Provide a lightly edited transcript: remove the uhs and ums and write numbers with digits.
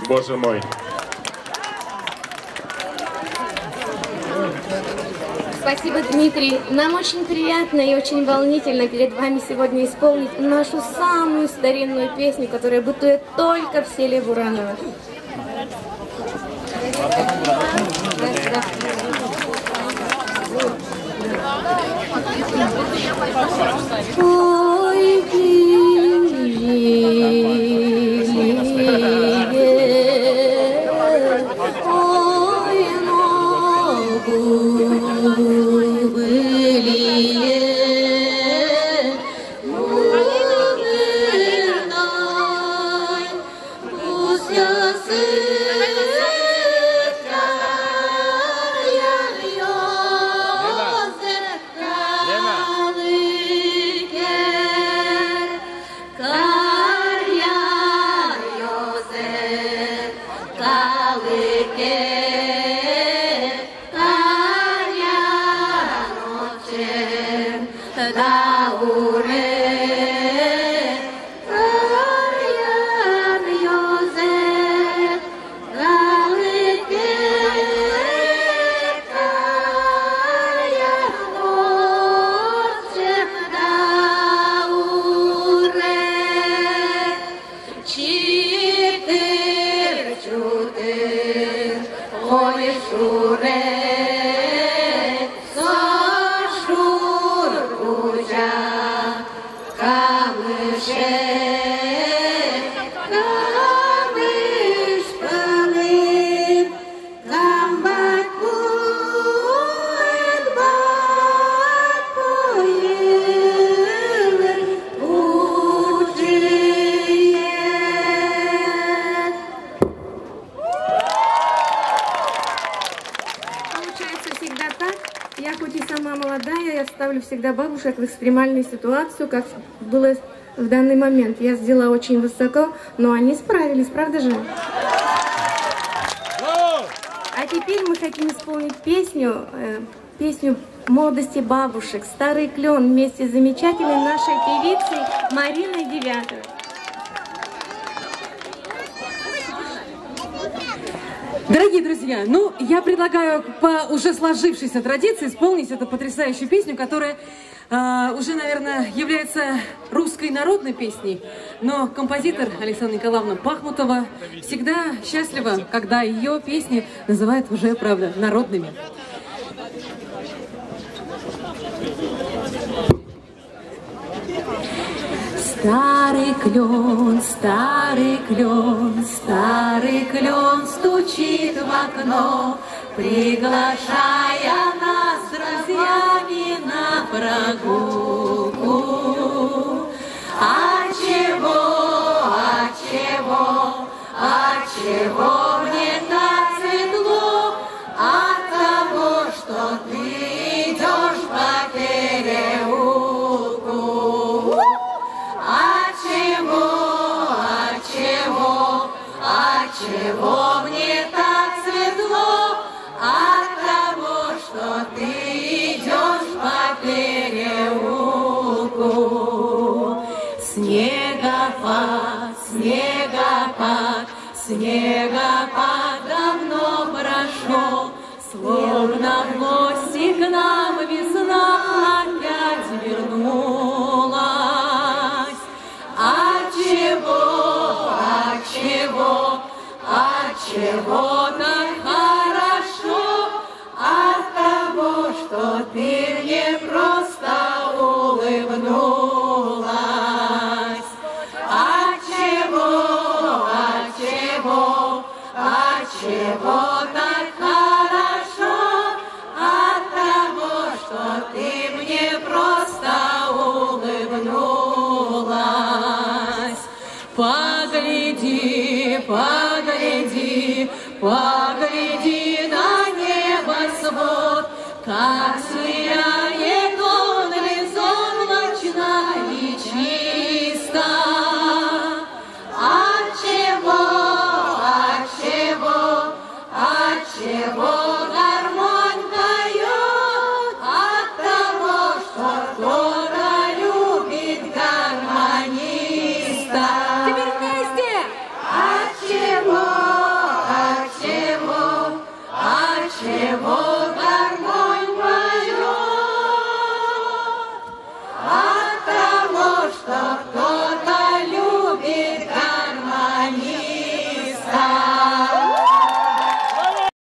боже мой. Спасибо, Дмитрий. Нам очень приятно и очень волнительно перед вами сегодня исполнить нашу самую старинную песню, которая бытует только в селе Бураново. Ой, всегда бабушек в экстремальную ситуацию, как было в данный момент. Я сделала очень высоко, но они справились, правда же? А теперь мы хотим исполнить песню молодости бабушек «Старый клен» вместе с замечательной нашей певицей Мариной Девятовой. Дорогие друзья, ну, я предлагаю по уже сложившейся традиции исполнить эту потрясающую песню, которая уже, наверное, является русской народной песней, но композитор Александра Николаевна Пахмутова всегда счастлива, когда ее песни называют уже, правда, народными. Старый клен, старый клен, старый клен стучит в окно, приглашая нас с друзьями на прогулку. А чего мне так светло? От того, что ты идешь по переулку. Чего мне так светло? От того, что ты идешь по переулку. Снегопад, снегопад, снегопад давно прошел, словно в гости к нам весна опять вернулась. Чего так хорошо? От того, что ты мне просто улыбнулась. Чего так хорошо? От того, что ты мне просто улыбнулась. Погляди, погляди, погляди на небосвод, как сияет он безоблачно и чисто. От чего гармонь поет? От того, что кто-то любит гармониста. Теперь вместе! От чего? Чего гармонь поет? От того, что